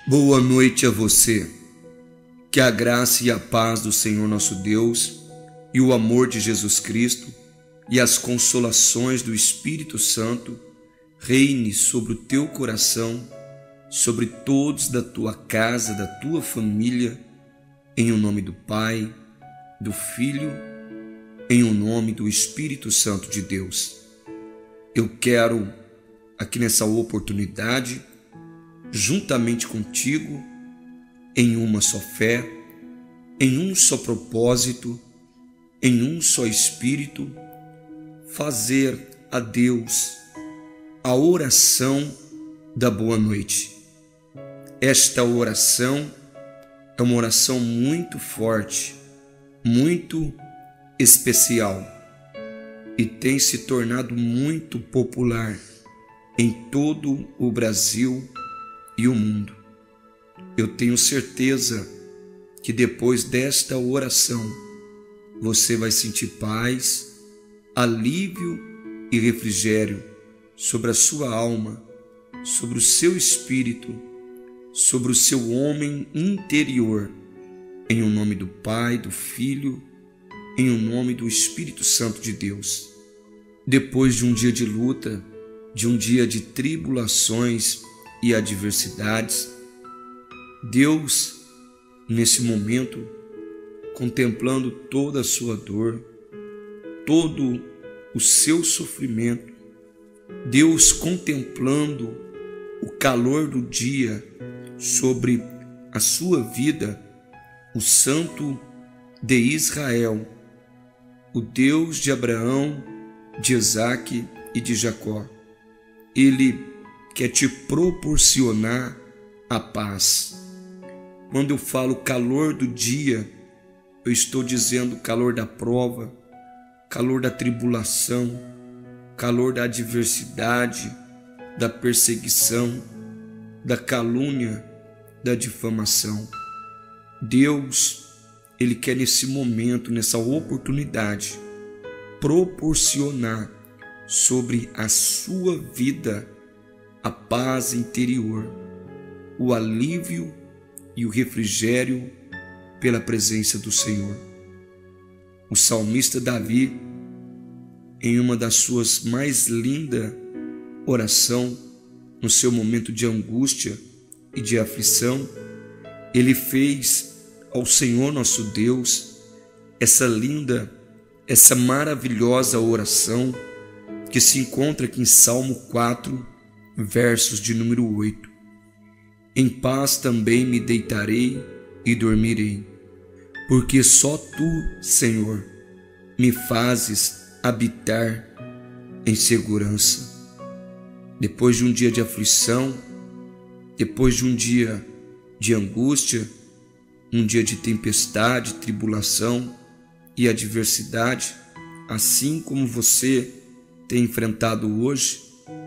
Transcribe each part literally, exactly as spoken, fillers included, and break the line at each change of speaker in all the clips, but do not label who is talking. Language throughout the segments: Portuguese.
Boa noite a você. Que a graça e a paz do Senhor nosso Deus e o amor de Jesus Cristo e as consolações do Espírito Santo reine sobre o teu coração, sobre todos da tua casa, da tua família, em o nome do Pai, do Filho, em o nome do Espírito Santo de Deus. Eu quero, aqui nessa oportunidade, juntamente contigo, em uma só fé, em um só propósito, em um só Espírito, fazer a Deus a oração da boa noite. Esta oração é uma oração muito forte, muito especial e tem se tornado muito popular em todo o Brasil e o mundo. Eu tenho certeza que depois desta oração você vai sentir paz, alívio e refrigério sobre a sua alma, sobre o seu espírito, sobre o seu homem interior, em o nome do Pai, do Filho, em o nome do Espírito Santo de Deus. Depois de um dia de luta, de um dia de tribulações e adversidades, Deus, nesse momento, contemplando toda a sua dor, todo o seu sofrimento, Deus contemplando o calor do dia sobre a sua vida, o Santo de Israel, o Deus de Abraão, de Isaque e de Jacó, Ele quer te proporcionar a paz. Quando eu falo calor do dia, eu estou dizendo calor da prova, calor da tribulação, calor da adversidade, da perseguição, da calúnia, da difamação. Deus, Ele quer nesse momento, nessa oportunidade, proporcionar sobre a sua vida a paz interior, o alívio e o refrigério pela presença do Senhor. O salmista Davi, em uma das suas mais lindas orações, no seu momento de angústia e de aflição, ele fez ao Senhor nosso Deus essa linda, essa maravilhosa oração que se encontra aqui em Salmo quatro, versos de número oito. Em paz também me deitarei e dormirei, porque só Tu, Senhor, me fazes habitar em segurança. Depois de um dia de aflição, depois de um dia de angústia, um dia de tempestade, tribulação e adversidade, assim como você tem enfrentado hoje,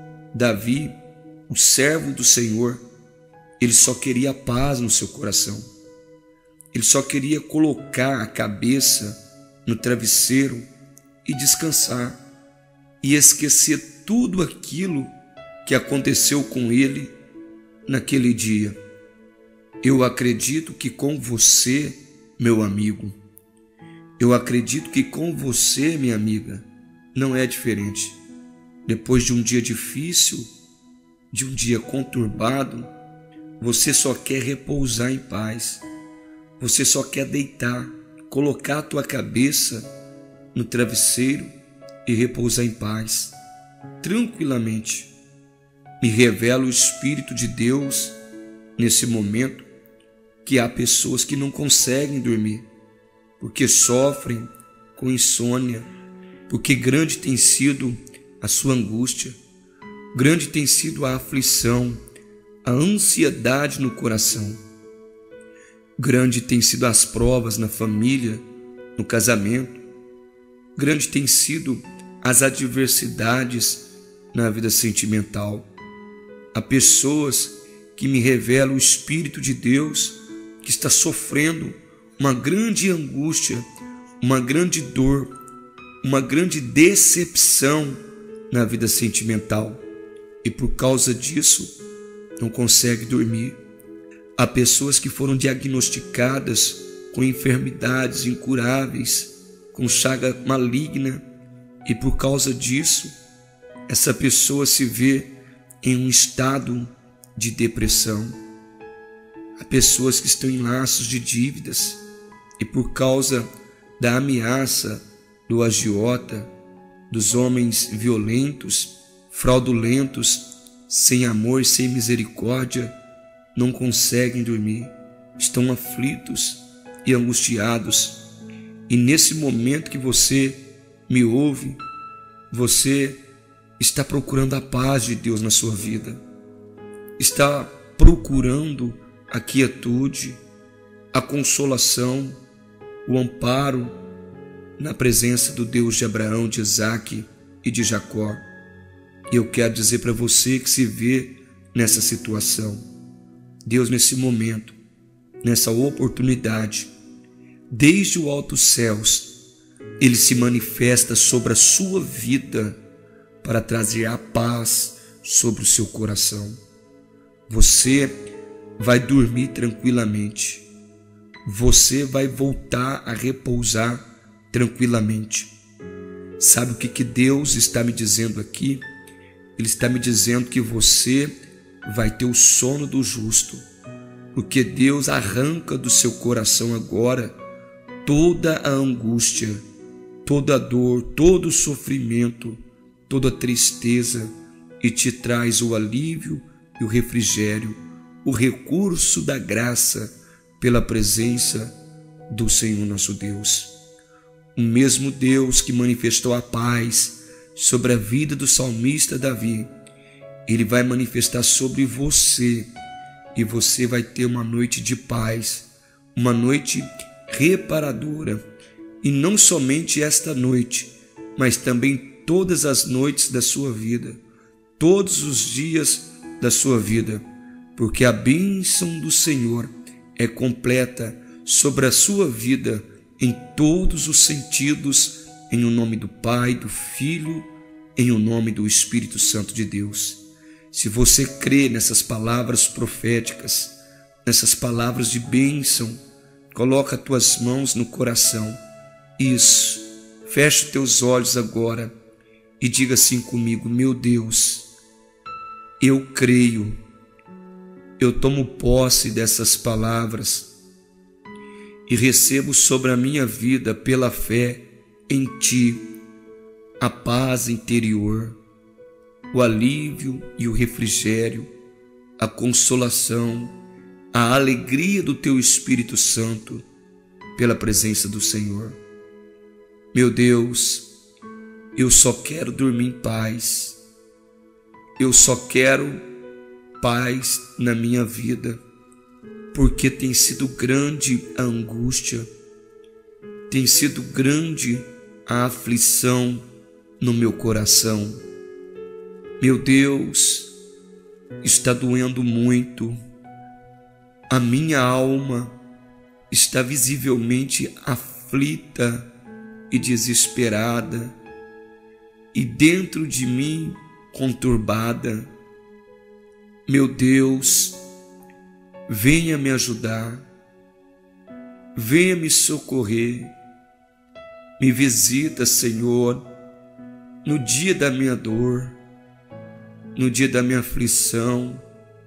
Davi, o servo do Senhor, ele só queria paz no seu coração. Ele só queria colocar a cabeça no travesseiro e descansar e esquecer tudo aquilo que aconteceu com ele naquele dia. Eu acredito que com você, meu amigo, eu acredito que com você, minha amiga, não é diferente. Depois de um dia difícil, de um dia conturbado, você só quer repousar em paz. Você só quer deitar, colocar a tua cabeça no travesseiro e repousar em paz, tranquilamente. Me revela o Espírito de Deus nesse momento que há pessoas que não conseguem dormir, porque sofrem com insônia, porque grande tem sido a sua angústia, grande tem sido a aflição, a ansiedade no coração. Grande tem sido as provas na família, no casamento. Grande tem sido as adversidades na vida sentimental. Há pessoas que me revelam o Espírito de Deus que está sofrendo uma grande angústia, uma grande dor, uma grande decepção na vida sentimental. E por causa disso, não consegue dormir. Há pessoas que foram diagnosticadas com enfermidades incuráveis, com chaga maligna, e por causa disso, essa pessoa se vê em um estado de depressão. Há pessoas que estão em laços de dívidas e por causa da ameaça do agiota, dos homens violentos, fraudulentos, sem amor e sem misericórdia, não conseguem dormir, estão aflitos e angustiados. E nesse momento que você me ouve, você está procurando a paz de Deus na sua vida, está procurando a quietude, a consolação, o amparo na presença do Deus de Abraão, de Isaque e de Jacó. E eu quero dizer para você que se vê nessa situação, Deus nesse momento, nessa oportunidade, desde o alto céus, Ele se manifesta sobre a sua vida para trazer a paz sobre o seu coração. Você vai dormir tranquilamente. Você vai voltar a repousar tranquilamente. Sabe o que, que Deus está me dizendo aqui? Ele está me dizendo que você vai ter o sono do justo, porque Deus arranca do seu coração agora toda a angústia, toda a dor, todo o sofrimento, toda a tristeza, e te traz o alívio e o refrigério, o recurso da graça pela presença do Senhor nosso Deus. O mesmo Deus que manifestou a paz sobre a vida do salmista Davi, Ele vai manifestar sobre você, e você vai ter uma noite de paz, uma noite reparadora, e não somente esta noite, mas também todas as noites da sua vida, todos os dias da sua vida, porque a bênção do Senhor é completa sobre a sua vida em todos os sentidos, em o nome do Pai, do Filho, em o nome do Espírito Santo de Deus. Se você crê nessas palavras proféticas, nessas palavras de bênção, coloca as tuas mãos no coração. Isso, fecha os teus olhos agora e diga assim comigo: meu Deus, eu creio, eu tomo posse dessas palavras e recebo sobre a minha vida, pela fé em Ti, a paz interior, o alívio e o refrigério, a consolação, a alegria do Teu Espírito Santo, pela presença do Senhor. Meu Deus, eu só quero dormir em paz, eu só quero paz na minha vida, porque tem sido grande a angústia, tem sido grande a aflição no meu coração. Meu Deus, está doendo muito, a minha alma está visivelmente aflita e desesperada, e dentro de mim conturbada. Meu Deus, venha me ajudar, venha me socorrer, me visita, Senhor, no dia da minha dor, no dia da minha aflição,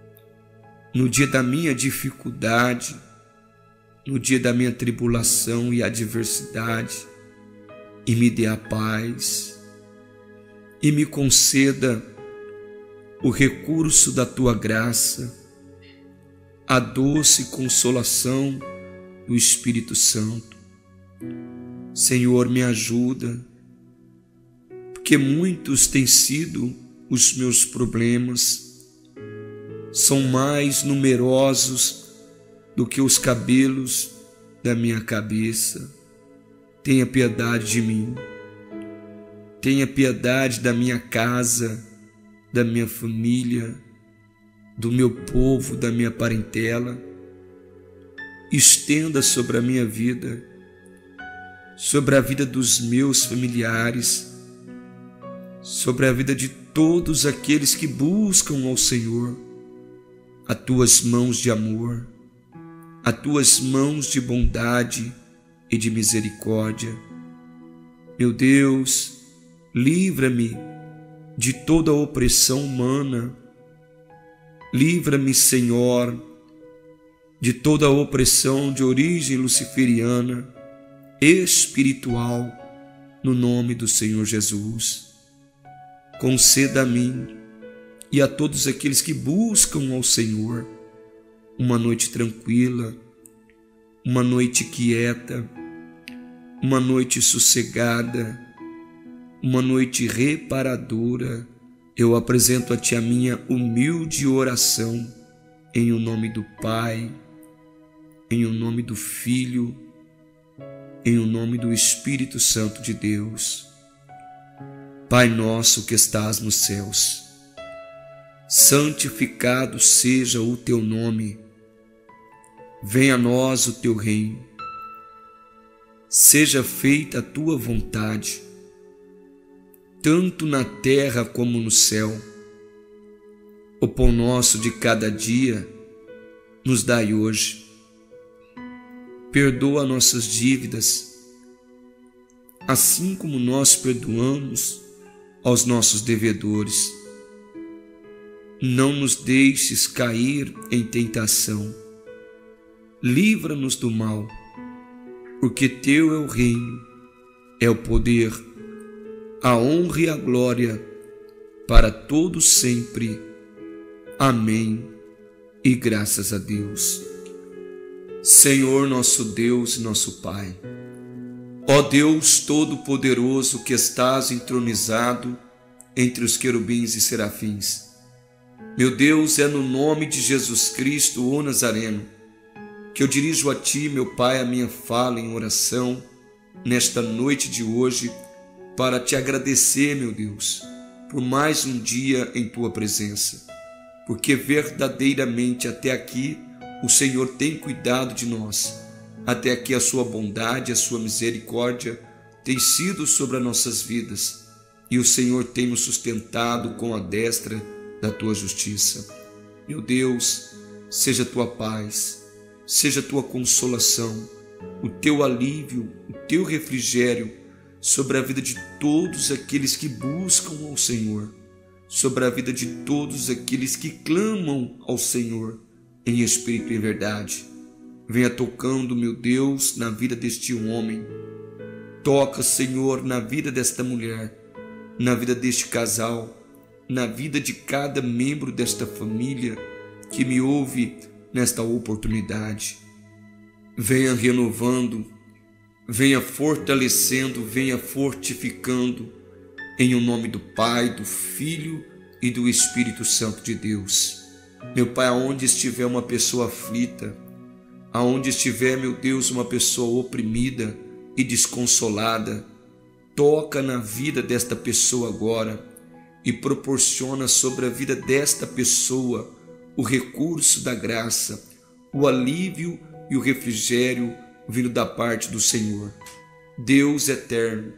no dia da minha dificuldade, no dia da minha tribulação e adversidade, e me dê a paz, e me conceda o recurso da Tua graça, a doce consolação do Espírito Santo. Senhor, me ajuda, porque muitos têm sido os meus problemas, são mais numerosos do que os cabelos da minha cabeça. Tenha piedade de mim, tenha piedade da minha casa, da minha família, do meu povo, da minha parentela. Estenda sobre a minha vida, sobre a vida dos meus familiares, sobre a vida de todos aqueles que buscam ao Senhor, as Tuas mãos de amor, a tuas mãos de bondade e de misericórdia. Meu Deus, livra-me de toda a opressão humana. Livra-me, Senhor, de toda a opressão de origem luciferiana, espiritual, no nome do Senhor Jesus. Conceda a mim e a todos aqueles que buscam ao Senhor uma noite tranquila, uma noite quieta, uma noite sossegada, uma noite reparadora. Eu apresento a Ti a minha humilde oração, em o nome do Pai, em o nome do Filho, em o nome do Espírito Santo de Deus. Pai nosso que estás nos céus, santificado seja o Teu nome. Venha a nós o Teu reino. Seja feita a Tua vontade, tanto na terra como no céu. O pão nosso de cada dia nos dai hoje. Perdoa nossas dívidas, assim como nós perdoamos aos nossos devedores. Não nos deixes cair em tentação. Livra-nos do mal, porque Teu é o reino, é o poder, a honra e a glória para todos sempre. Amém. E graças a Deus. Senhor nosso Deus e nosso Pai, ó Deus Todo-Poderoso que estás entronizado entre os querubins e serafins, meu Deus, é no nome de Jesus Cristo, o Nazareno, que eu dirijo a Ti, meu Pai, a minha fala em oração nesta noite de hoje, para Te agradecer, meu Deus, por mais um dia em Tua presença, porque verdadeiramente até aqui o Senhor tem cuidado de nós. Até aqui a Sua bondade, a Sua misericórdia tem sido sobre as nossas vidas, e o Senhor tem nos sustentado com a destra da Tua justiça. Meu Deus, seja a Tua paz, seja a Tua consolação, o Teu alívio, o Teu refrigério sobre a vida de todos aqueles que buscam ao Senhor, sobre a vida de todos aqueles que clamam ao Senhor em espírito e em verdade. Venha tocando, meu Deus, na vida deste homem. Toca, Senhor, na vida desta mulher, na vida deste casal, na vida de cada membro desta família que me ouve nesta oportunidade. Venha renovando, venha fortalecendo, venha fortificando, em o nome do Pai, do Filho e do Espírito Santo de Deus. Meu Pai, aonde estiver uma pessoa aflita, aonde estiver, meu Deus, uma pessoa oprimida e desconsolada, toca na vida desta pessoa agora e proporciona sobre a vida desta pessoa o recurso da graça, o alívio e o refrigério vindo da parte do Senhor. Deus eterno,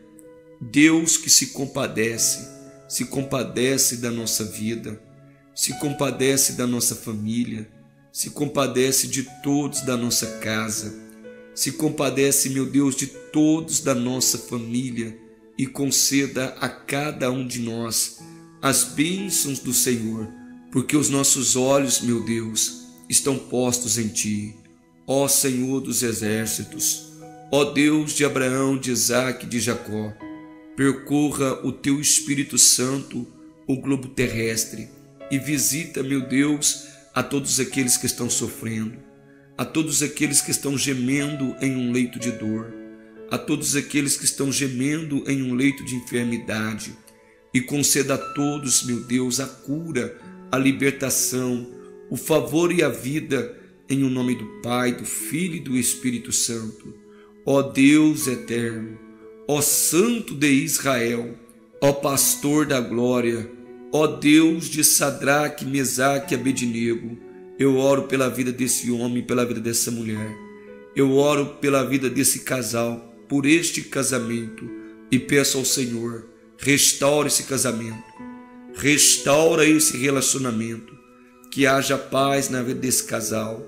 Deus que se compadece, se compadece da nossa vida, se compadece da nossa família, se compadece de todos da nossa casa, se compadece, meu Deus, de todos da nossa família e conceda a cada um de nós as bênçãos do Senhor, porque os nossos olhos, meu Deus, estão postos em Ti, ó Senhor dos exércitos, ó Deus de Abraão, de Isaque e de Jacó. Percorra o Teu Espírito Santo o globo terrestre e visita, meu Deus, a todos aqueles que estão sofrendo, a todos aqueles que estão gemendo em um leito de dor, a todos aqueles que estão gemendo em um leito de enfermidade, e conceda a todos, meu Deus, a cura, a libertação, o favor e a vida, em o nome do Pai, do Filho e do Espírito Santo. Ó Deus eterno, ó Santo de Israel, ó Pastor da glória, ó Deus de Sadraque, Mesaque e Abednego, eu oro pela vida desse homem, pela vida dessa mulher. Eu oro pela vida desse casal, por este casamento, e peço ao Senhor, restaura esse casamento, restaura esse relacionamento, que haja paz na vida desse casal,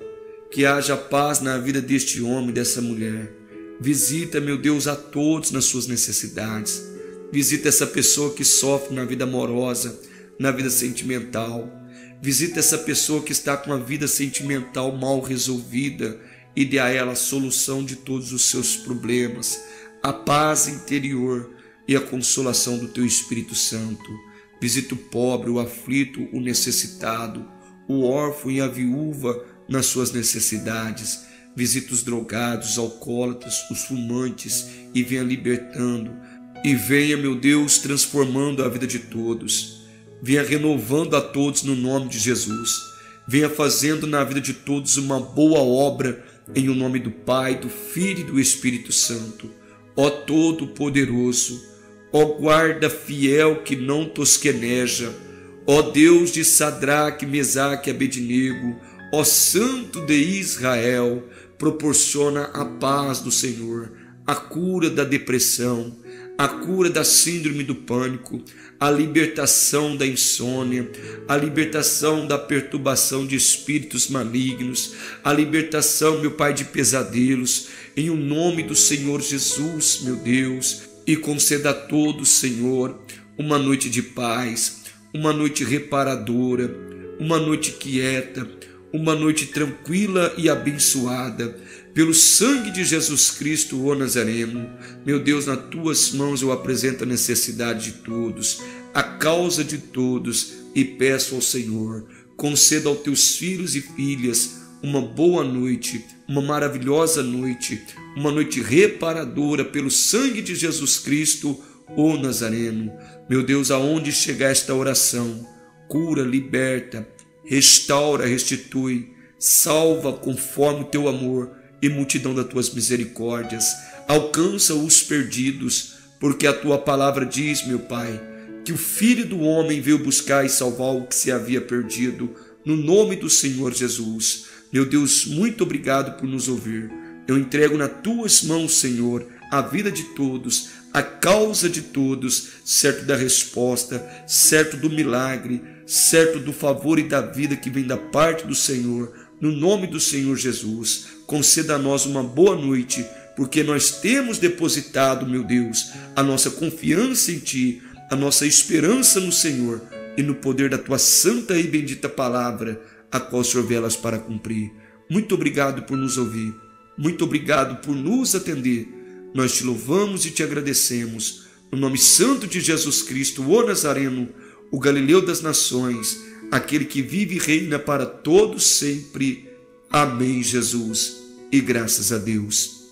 que haja paz na vida deste homem e dessa mulher. Visita, meu Deus, a todos nas suas necessidades. Visita essa pessoa que sofre na vida amorosa, na vida sentimental. Visita essa pessoa que está com a vida sentimental mal resolvida e dê a ela a solução de todos os seus problemas, a paz interior e a consolação do teu Espírito Santo. Visita o pobre, o aflito, o necessitado, o órfão e a viúva nas suas necessidades. Visita os drogados, os alcoólatras, os fumantes e venha libertando. E venha, meu Deus, transformando a vida de todos. Venha renovando a todos no nome de Jesus. Venha fazendo na vida de todos uma boa obra em o nome do Pai, do Filho e do Espírito Santo. Ó Todo-Poderoso, ó guarda fiel que não tosqueneja, ó Deus de Sadraque, Mesaque e Abednego, ó Santo de Israel, proporciona a paz do Senhor, a cura da depressão, a cura da síndrome do pânico, a libertação da insônia, a libertação da perturbação de espíritos malignos, a libertação, meu Pai, de pesadelos, em o nome do Senhor Jesus, meu Deus, e conceda a todos, Senhor, uma noite de paz, uma noite reparadora, uma noite quieta, uma noite tranquila e abençoada, pelo sangue de Jesus Cristo, ó Nazareno. Meu Deus, nas tuas mãos eu apresento a necessidade de todos, a causa de todos, e peço ao Senhor, conceda aos teus filhos e filhas uma boa noite, uma maravilhosa noite, uma noite reparadora pelo sangue de Jesus Cristo, ó Nazareno. Meu Deus, aonde chegar esta oração, cura, liberta, restaura, restitui, salva conforme o teu amor e multidão das tuas misericórdias. Alcança os perdidos, porque a tua palavra diz, meu Pai, que o Filho do Homem veio buscar e salvar o que se havia perdido, no nome do Senhor Jesus. Meu Deus, muito obrigado por nos ouvir. Eu entrego nas tuas mãos, Senhor, a vida de todos, a causa de todos, certo da resposta, certo do milagre, certo do favor e da vida que vem da parte do Senhor, no nome do Senhor Jesus. Conceda a nós uma boa noite, porque nós temos depositado, meu Deus, a nossa confiança em Ti, a nossa esperança no Senhor e no poder da Tua santa e bendita palavra, a qual o Senhor velas para cumprir. Muito obrigado por nos ouvir, muito obrigado por nos atender. Nós Te louvamos e Te agradecemos, no nome santo de Jesus Cristo, o Nazareno, o Galileu das nações, aquele que vive e reina para todos sempre. Amém, Jesus, e graças a Deus.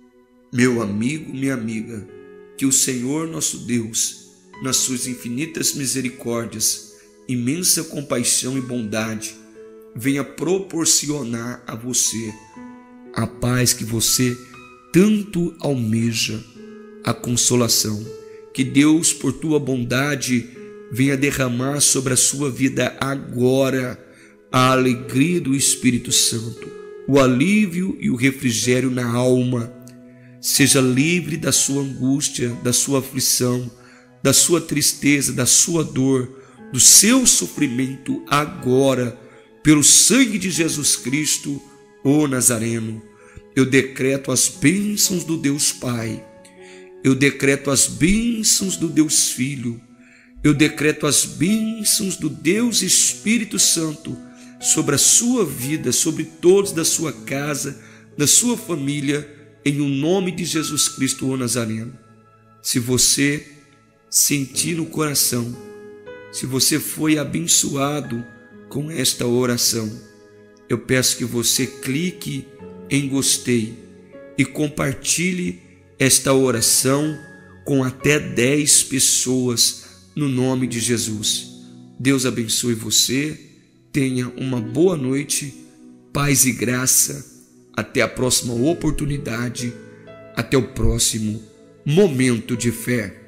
Meu amigo, minha amiga, que o Senhor nosso Deus, nas suas infinitas misericórdias, imensa compaixão e bondade, venha proporcionar a você a paz que você tanto almeja, a consolação que Deus, por tua bondade, venha derramar sobre a sua vida agora, a alegria do Espírito Santo, o alívio e o refrigério na alma. Seja livre da sua angústia, da sua aflição, da sua tristeza, da sua dor, do seu sofrimento agora, pelo sangue de Jesus Cristo, o Nazareno. Eu decreto as bênçãos do Deus Pai, eu decreto as bênçãos do Deus Filho, eu decreto as bênçãos do Deus Espírito Santo sobre a sua vida, sobre todos da sua casa, da sua família, em o nome de Jesus Cristo, o Nazareno. Se você sentir no coração, se você foi abençoado com esta oração, eu peço que você clique em gostei e compartilhe esta oração com até dez pessoas, no nome de Jesus. Deus abençoe você, tenha uma boa noite, paz e graça, até a próxima oportunidade, até o próximo momento de fé.